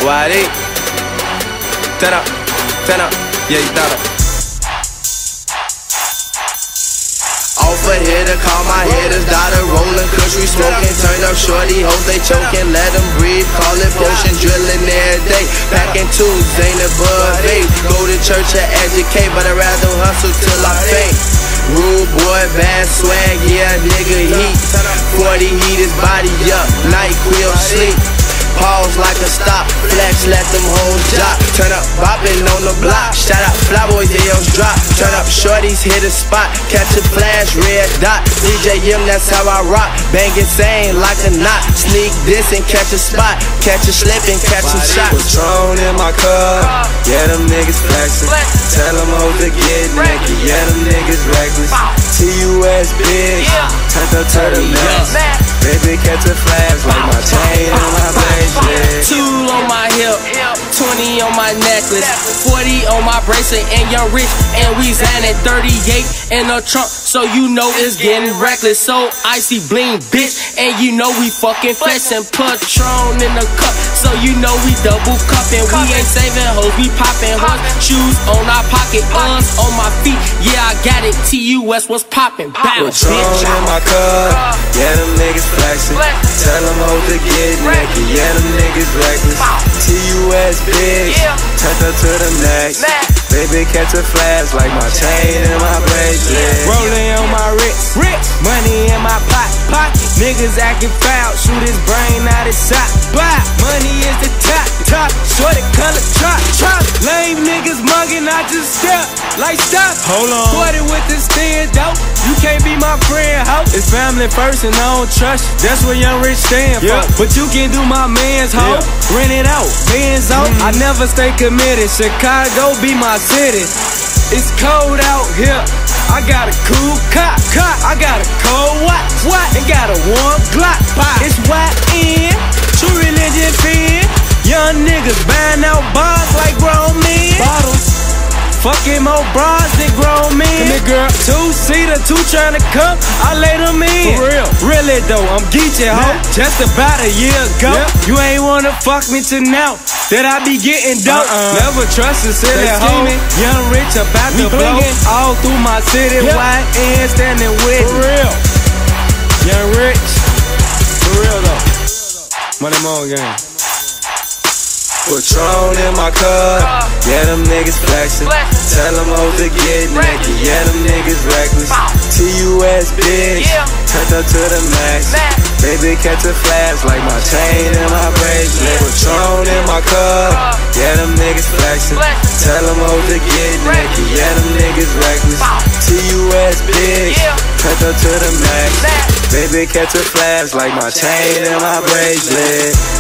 YD. Turn up, yeah, you thought up. Off a hitter, call my hitters, daughter rolling, kush we smoking, turned up shorty, hoes they choking, let them breathe, call it potion, drilling every day, packing tools, ain't above 8, go to church or educate, but I'd rather hustle till I faint. Rude boy, bad swag, yeah, nigga heat, 40 heat his body up, night quill sleep. Pause like a stop, flex, let them hoes drop. Turn up, bopping on the block. Shout out, Flyboys, the L's drop. Turn up, shorties, hit a spot. Catch a flash, red dot. DJ Yim, that's how I rock. Bang insane like a knot. Sneak this and catch a spot. Catch a slip and catch some shots. Patron in my cup, yeah, them niggas flexin'. Tell them hoes to get naked, yeah, them niggas reckless. TUS big, turned up to the max. Baby, catch a flash like my chain and my bracelet. Tool on my hip, 20 on my necklace, 40 on my bracelet, and Young Rich, and we zan at 38 in the trunk, so you know it's getting reckless. So icy bling, bitch, and you know we fucking flexin'. Patron in the cup, so you know we double cuppin'. We ain't saving hoes, we poppin' horse. Shoes on our pocket, us on my feet, yeah I got it. TUS was poppin', bounce, Patron in my cup, yeah them niggas flexin'. Tell them hoes to get naked, yeah them niggas reckless. TUS big, turned up to the max. Baby, catch a flash like my chain and my bracelet. Rolling on my wrist, money in my pocket. Niggas acting foul, shoot his brain out his sock. Money is the top, shorty color chop. Lame niggas mugging, I just step like stop. Hold on, 40 with the stand dope. You can't be my friend, ho. It's family first and I don't trust you. That's what Young Rich stand for. But you can do my man's ho. Rent it out, bands out. I never stay committed. Chicago be my city. It's cold out here. I got a cool cop. I got a cold watch. And got a warm Glock. It's YN, true religion fan. Young niggas buying out bars like grown men. Bottles. Fucking more bras than grown men. Come here, girl. Two-seater, two tryna come, I lay them in. For real. Really though, I'm geeking, ho. Just about a year ago. You ain't wanna fuck me till now that I be getting dope. Never trust a silly hoe. Young Rich about to blow all through my city. YN standing with me. For real. Young Rich. For real though. Money Mo gang. Patron in my cup, yeah them niggas flexin'. Tell them hoes to get naked, yeah them niggas reckless. TUS big, turned up to the max. Baby, catch a flash like my chain and my bracelet. Patron in my cup, yeah them niggas flexin'. Tell them hoes to get naked, yeah them niggas reckless. TUS big, turned up to the max. Baby, catch a flash like my chain and my bracelet.